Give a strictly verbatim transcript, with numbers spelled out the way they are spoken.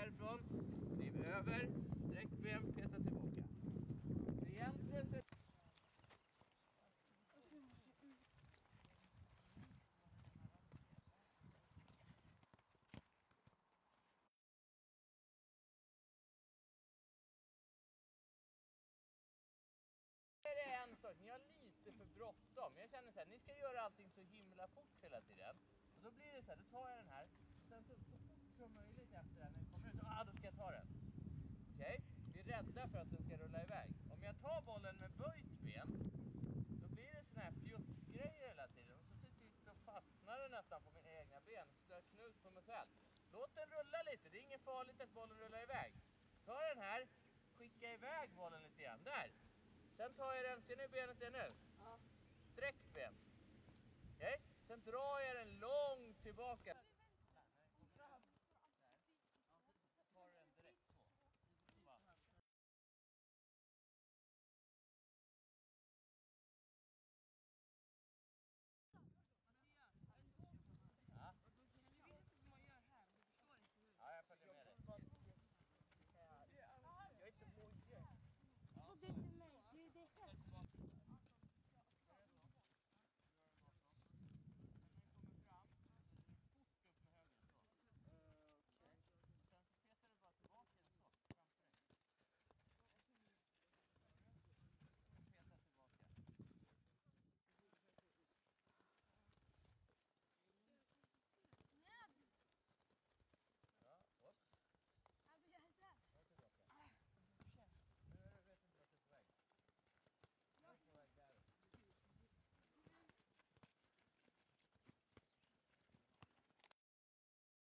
härifrån. Kliv över, sträck ben, peta tillbaka. Så egentligen så... Det är en sak, ni har lite för bråttom. Jag känner så här, ni ska göra allting så himla fort hela tiden. Och då blir det så här, då tar jag den här. Och sen så, så fort som möjligt efter den, när den kommer ut, så, ah, då ska jag ta den. Okej? Okay? Vi är rädda för att den ska rulla iväg. Om jag tar bollen med böjt ben, då blir det såna här fjuttgrejer hela tiden. Och så till sist så fastnar den nästan på mina egna ben. Så jag knut på mig själv. Låt den rulla lite, det är inget farligt att bollen rullar iväg. Ta den här, skicka iväg bollen lite grann, där. Sen tar jag den, ser ni benet är nu?